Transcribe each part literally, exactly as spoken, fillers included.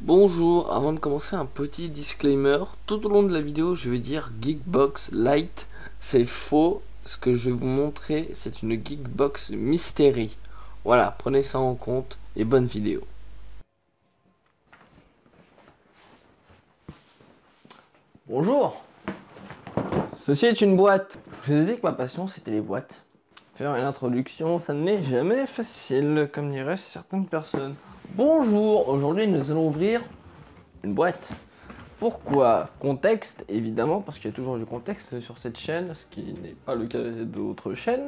Bonjour, avant de commencer un petit disclaimer, tout au long de la vidéo je vais dire Geekbox Lite, c'est faux, ce que je vais vous montrer c'est une Geekbox Mystery. Voilà, prenez ça en compte et bonne vidéo. Bonjour, ceci est une boîte. Je vous ai dit que ma passion c'était les boîtes. Faire une introduction, ça n'est jamais facile, comme diraient certaines personnes. Bonjour, aujourd'hui nous allons ouvrir une boîte. Pourquoi? Contexte, évidemment, parce qu'il y a toujours du contexte sur cette chaîne, ce qui n'est pas le cas d'autres chaînes.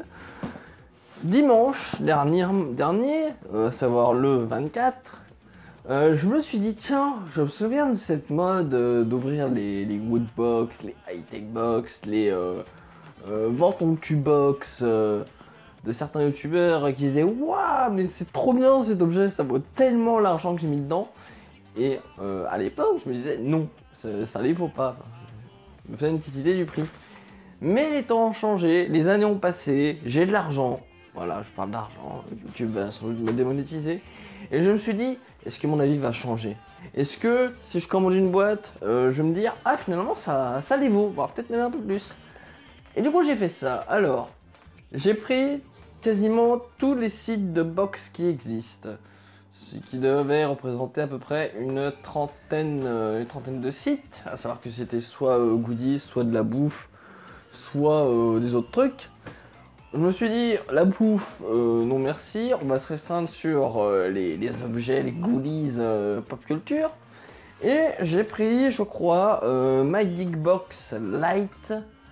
Dimanche dernier, dernier euh, à savoir le vingt-quatre, euh, je me suis dit, tiens, je me souviens de cette mode euh, d'ouvrir les, les woodbox, les high-tech box, les euh, euh, vends ton cul-box euh, de certains youtubeurs qui disaient, waouh, mais c'est trop bien cet objet, ça vaut tellement l'argent que j'ai mis dedans. Et euh, à l'époque, je me disais, non, ça, ça les vaut pas. Je me faisais une petite idée du prix. Mais les temps ont changé, les années ont passé, j'ai de l'argent. Voilà, je parle d'argent, YouTube va sans doute me démonétiser. Et je me suis dit, est-ce que mon avis va changer? Est-ce que si je commande une boîte, euh, je vais me dire, ah finalement ça, ça les vaut, voire peut-être même un peu plus. Et du coup j'ai fait ça. Alors, j'ai pris quasiment tous les sites de box qui existent. Ce qui devait représenter à peu près une trentaine, euh, une trentaine de sites. À savoir que c'était soit euh, goodies, soit de la bouffe, soit euh, des autres trucs. Je me suis dit, la bouffe, euh, non merci, on va se restreindre sur euh, les, les objets, les goodies euh, pop culture. Et j'ai pris, je crois, euh, My Geekbox Lite,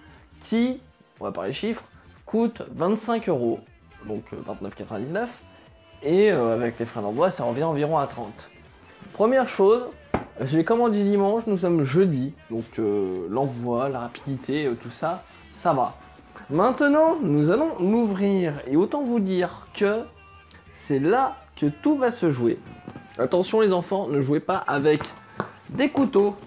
qui, on va parler chiffres, coûte vingt-cinq euros, donc euh, vingt-neuf quatre-vingt-dix-neuf, et euh, avec les frais d'envoi, ça revient environ à trente. Première chose, je l'ai commandé dimanche, nous sommes jeudi, donc euh, l'envoi, la rapidité, euh, tout ça, ça va. Maintenant, nous allons l'ouvrir et autant vous dire que c'est là que tout va se jouer. Attention les enfants, ne jouez pas avec des couteaux.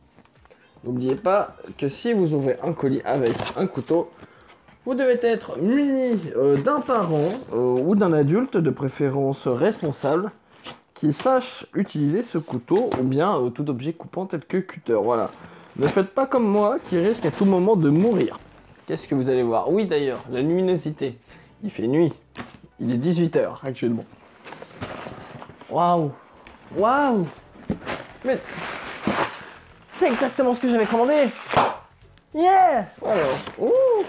N'oubliez pas que si vous ouvrez un colis avec un couteau, vous devez être muni euh, d'un parent euh, ou d'un adulte, de préférence responsable, qui sache utiliser ce couteau ou bien euh, tout objet coupant tel que cutter. Voilà. Ne faites pas comme moi qui risque à tout moment de mourir. Qu'est-ce que vous allez voir? Oui d'ailleurs, la luminosité. Il fait nuit. Il est dix-huit heures actuellement. Waouh! Waouh! Mais c'est exactement ce que j'avais commandé! Yeah! Alors, ouh!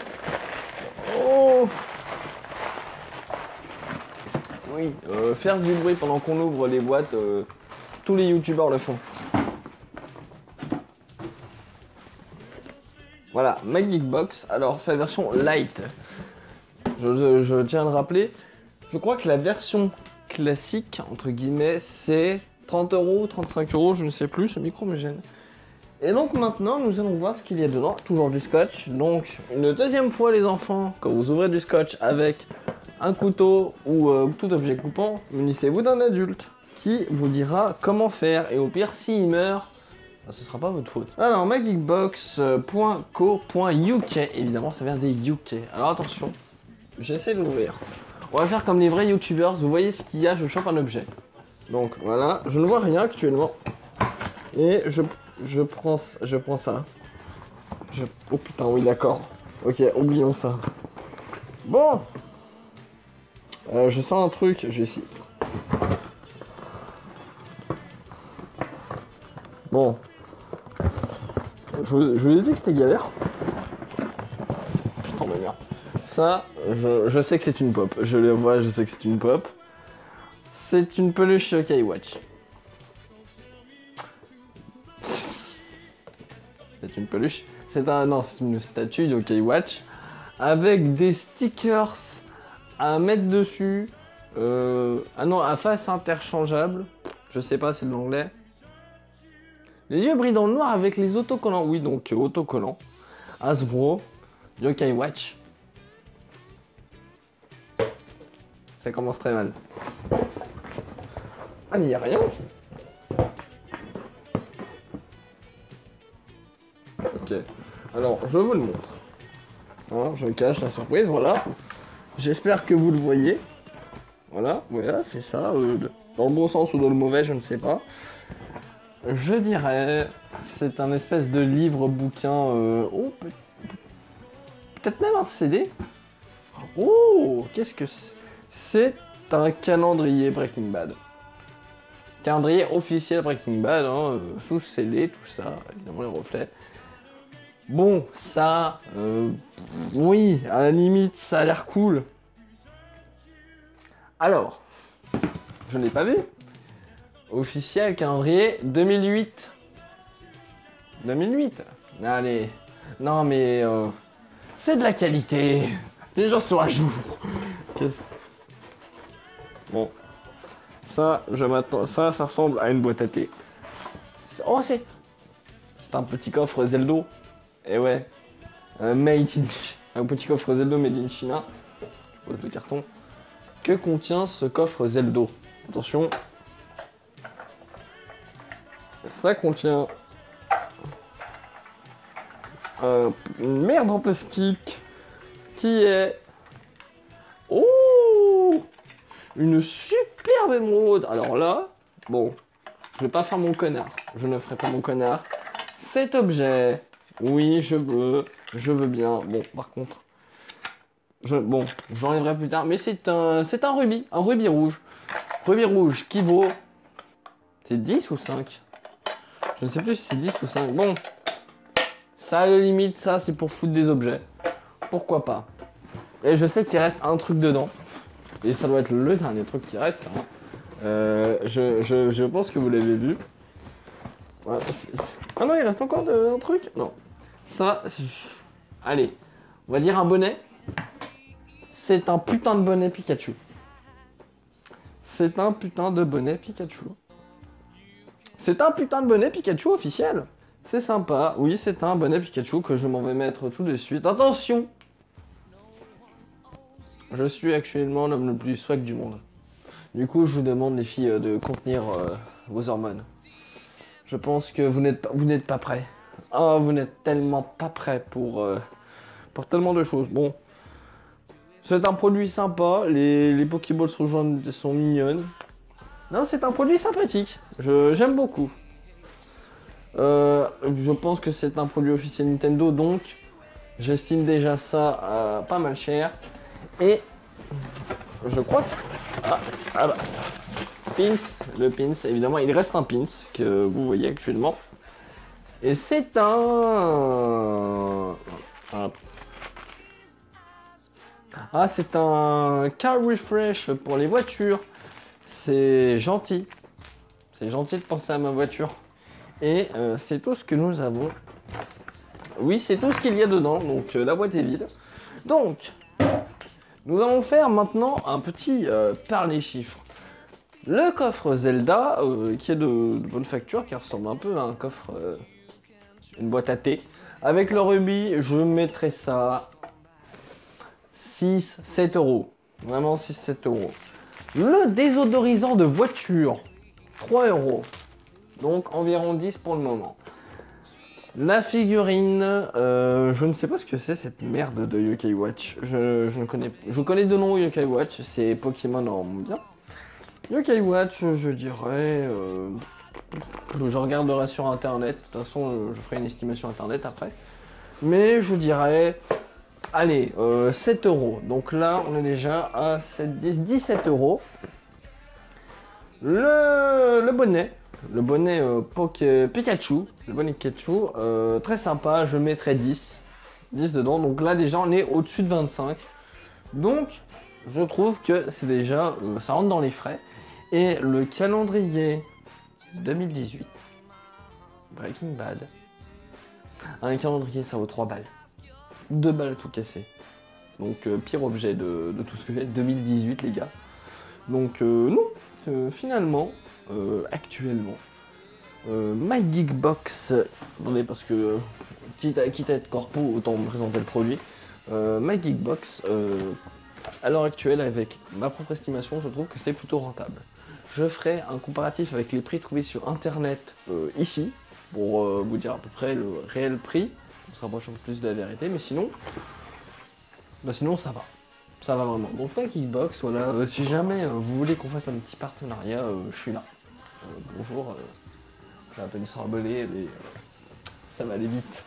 Oh! Oui, euh, faire du bruit pendant qu'on ouvre les boîtes, euh, tous les youtubeurs le font. Voilà, My Geekbox, alors c'est la version light. Je, je, je tiens à le rappeler. Je crois que la version classique, entre guillemets, c'est trente euros, trente-cinq euros, je ne sais plus, ce micro me gêne. Et donc maintenant, nous allons voir ce qu'il y a dedans. Toujours du scotch. Donc, une deuxième fois, les enfants, quand vous ouvrez du scotch avec un couteau ou euh, tout objet coupant, munissez-vous d'un adulte qui vous dira comment faire. Et au pire, s'il meurt, ce sera pas votre faute. Alors, my geekbox point co point U K, évidemment, ça vient des U K. Alors attention, j'essaie d'ouvrir. On va faire comme les vrais youtubeurs. Vous voyez ce qu'il y a, je chope un objet. Donc voilà, je ne vois rien actuellement. Et je... Je prends, je prends ça. Je... Oh putain, oui, d'accord. Ok, oublions ça. Bon. Euh, je sens un truc, je vais essayer. Bon. Je vous, je vous ai dit que c'était galère. Putain de merde. Ça, je, je sais que c'est une pop. Je le vois, je sais que c'est une pop. C'est une peluche Yokai Watch. C'est une peluche. C'est un... Non, c'est une statue de Yokai Watch avec des stickers à mettre dessus. Euh... Ah non, à face interchangeable. Je sais pas, c'est de l'anglais. Les yeux brillent dans le noir avec les autocollants. Oui, donc euh, autocollants. Hasbro, Yokai Watch. Ça commence très mal. Ah, mais il n'y a rien. Ok, alors je vous le montre. Alors, je cache la surprise, voilà. J'espère que vous le voyez. Voilà, voilà, c'est ça. Euh, dans le bon sens ou dans le mauvais, je ne sais pas. je dirais, c'est un espèce de livre-bouquin, euh, oh, peut- peut-être même un C D. Oh, qu'est-ce que c'est? C'est un calendrier Breaking Bad. Calendrier officiel Breaking Bad, hein, euh, sous scellé, tout ça, évidemment les reflets. Bon, ça, euh, oui, à la limite, ça a l'air cool. Alors, je ne l'ai pas vu. Officiel calendrier deux mille huit. deux mille huit. Allez, non mais euh, c'est de la qualité. Les gens sont à jour. Bon, ça, je m'attends. Ça, ça ressemble à une boîte à thé. Oh, c'est, c'est un petit coffre Zeldo. Et ouais, un made in, un petit coffre Zeldo made in China. Je pose le carton. Que contient ce coffre Zeldo? Attention. Ça contient euh, une merde en plastique qui est... Oh, une superbe émeraude. Alors là, bon, je vais pas faire mon connard. Je ne ferai pas mon connard. Cet objet, oui, je veux, je veux bien. Bon, par contre, je, bon, j'enlèverai plus tard. Mais c'est un, c'est un rubis, un rubis rouge. Rubis rouge qui vaut... C'est dix ou cinq? Je ne sais plus si c'est dix ou cinq. Bon, ça à la limite, ça c'est pour foutre des objets. Pourquoi pas? Et je sais qu'il reste un truc dedans. Et ça doit être le dernier truc qui reste. Hein. Euh, je, je, je pense que vous l'avez vu. Ouais, c'est, c'est... Ah non, il reste encore de, un truc? Non. Ça, allez, on va dire un bonnet. C'est un putain de bonnet Pikachu. C'est un putain de bonnet Pikachu. C'est un putain de bonnet Pikachu officiel. C'est sympa. Oui, c'est un bonnet Pikachu que je m'en vais mettre tout de suite. Attention! Je suis actuellement l'homme le plus swag du monde. Du coup, je vous demande, les filles, de contenir euh, vos hormones. Je pense que vous n'êtes pas, vous n'êtes pas prêts. Ah, vous n'êtes tellement pas prêts pour, euh, pour tellement de choses. Bon. C'est un produit sympa. Les, les Pokéballs sont jaunes, sont mignonnes. Non, c'est un produit sympathique. Je, j'aime beaucoup. Euh, je pense que c'est un produit officiel Nintendo, donc j'estime déjà ça euh, pas mal cher. Et je crois que c'est... Ah, ah bah. Pins, le pins, évidemment, il reste un pins que vous voyez actuellement. Et c'est un... un... Ah, c'est un car refresh pour les voitures. C'est gentil. C'est gentil de penser à ma voiture. Et euh, c'est tout ce que nous avons. Oui, c'est tout ce qu'il y a dedans. Donc euh, la boîte est vide. Donc, nous allons faire maintenant un petit euh, par les chiffres. Le coffre Zelda, euh, qui est de, de bonne facture, qui ressemble un peu à un coffre, euh, une boîte à thé. Avec le rubis, je mettrai ça six sept euros. Vraiment six sept euros. Le désodorisant de voiture, trois euros. Donc environ dix pour le moment. La figurine, euh, je ne sais pas ce que c'est cette merde de Yokai Watch. Je, je ne connais, je connais de nom Yokai Watch, c'est Pokémon en bien. Yokai Watch, je dirais, euh, je regarderai sur internet. De toute façon, je ferai une estimation internet après. Mais je dirais, allez, euh, sept euros. Donc là, on est déjà à sept, dix, dix-sept euros. Le, le bonnet. Le bonnet euh, Poké, Pikachu, le bonnet Pikachu, euh, très sympa, je mettrai dix, dix dedans, donc là déjà on est au-dessus de vingt-cinq, donc je trouve que c'est déjà, euh, ça rentre dans les frais, et le calendrier deux mille dix-huit, Breaking Bad, un calendrier ça vaut trois balles, deux balles tout cassé, donc euh, pire objet de, de tout ce que j'ai, deux mille dix-huit les gars, donc euh, non, euh, finalement, Euh, actuellement. Euh, My Geekbox, attendez parce que euh, quitte, à, quitte à être corpo, autant me présenter le produit. Euh, My Geekbox, euh, à l'heure actuelle, avec ma propre estimation, je trouve que c'est plutôt rentable. Je ferai un comparatif avec les prix trouvés sur internet euh, ici, pour euh, vous dire à peu près le réel prix. On se rapproche un peu plus de la vérité, mais sinon, bah sinon ça va. Ça va vraiment. Donc My Geekbox, voilà, euh, si jamais euh, vous voulez qu'on fasse un petit partenariat, euh, je suis là. Euh, bonjour, euh, J'ai à peine s'emballer, mais euh, ça va aller vite.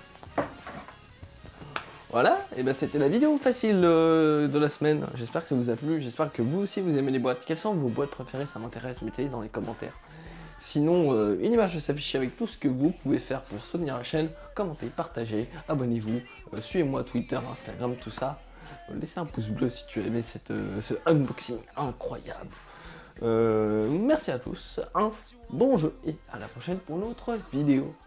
Voilà, et ben c'était la vidéo facile euh, de la semaine. J'espère que ça vous a plu, j'espère que vous aussi vous aimez les boîtes. Quelles sont vos boîtes préférées? Ça m'intéresse, mettez-les dans les commentaires. Sinon, euh, une image va s'afficher avec tout ce que vous pouvez faire pour soutenir la chaîne. Commentez, partagez, abonnez-vous, euh, suivez-moi Twitter, Instagram, tout ça. Euh, laissez un pouce bleu si tu as aimé cette, euh, ce unboxing incroyable. Euh, merci à tous, un bon jeu et à la prochaine pour une autre vidéo.